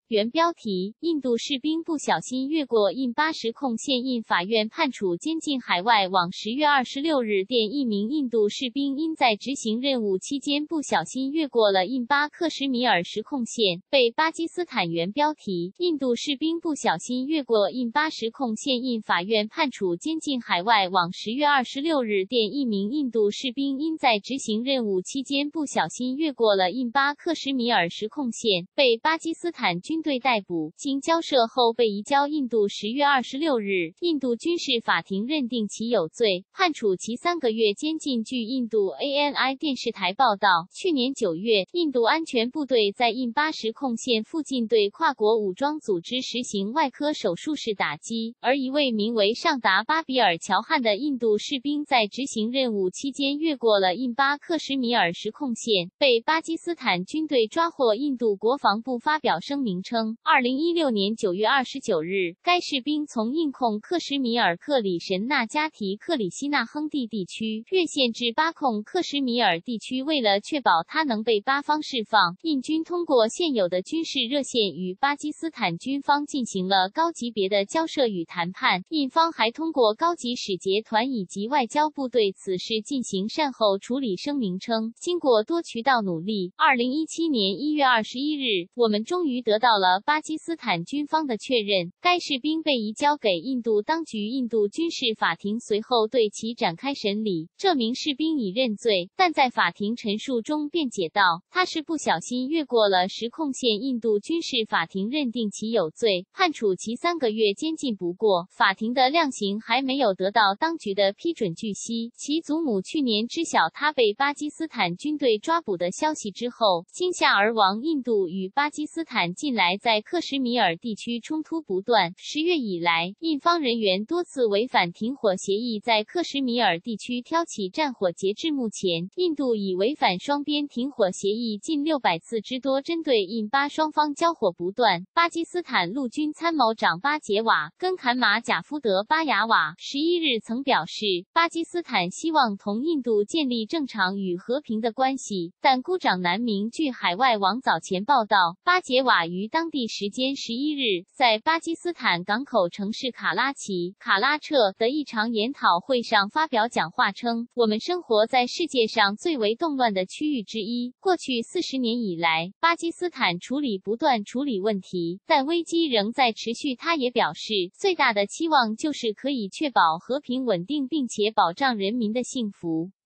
原标题：印度士兵不小心越过印巴实控线，印法院判处监禁海外网。10月26日电，一名印度士兵因在执行任务期间不小心越过了印巴克什米尔实控线，被巴基斯坦。原标题：印度士兵不小心越过印巴实控线，印法院判处监禁海外网。10月26日电，一名印度士兵因在执行任务期间不小心越过了印巴克什米尔实控线，被巴基斯坦军队逮捕，经交涉后被移交印度。10月26日，印度军事法庭认定其有罪，判处其3个月监禁。据印度 ANI 电视台报道，去年9月，印度安全部队在印巴实控线附近对跨国武装组织实行外科手术式打击，而一位名为尚达巴比尔乔汉的印度士兵在执行任务期间越过了印巴克什米尔实控线，被巴基斯坦军队抓获。印度国防部发表声明称，2016年9月29日，该士兵从印控克什米尔克里什纳加提克里希纳亨地地区越线至巴控克什米尔地区，为了确保他能被巴方释放，印军通过现有的军事热线与巴基斯坦军方进行了高级别的交涉与谈判。印方还通过高级使节团以及外交部对此事进行善后处理。声明称，经过多渠道努力，2017年1月21日，我们终于得到了巴基斯坦军方的确认，该士兵被移交给印度当局。印度军事法庭随后对其展开审理，这名士兵已认罪，但在法庭陈述中辩解道，他是不小心越过了实控线。印度军事法庭认定其有罪，判处其3个月监禁。不过，法庭的量刑还没有得到当局的批准。据悉，其祖母去年知晓他被巴基斯坦军队抓捕的消息之后，惊吓而亡。印度与巴基斯坦近来在克什米尔地区冲突不断，10月以来，印方人员多次违反停火协议，在克什米尔地区挑起战火。截至目前，印度已违反双边停火协议近600次之多，针对印巴双方交火不断。巴基斯坦陆军参谋长巴杰瓦跟坎马贾夫德巴雅瓦11日曾表示，巴基斯坦希望同印度建立正常与和平的关系，但孤掌难鸣。据海外网早前报道，巴杰瓦于当地时间11日，在巴基斯坦港口城市卡拉彻的一场研讨会上发表讲话称，我们生活在世界上最为动乱的区域之一。过去40年以来，巴基斯坦不断处理问题，但危机仍在持续。他也表示，最大的期望就是可以确保和平稳定，并且保障人民的幸福。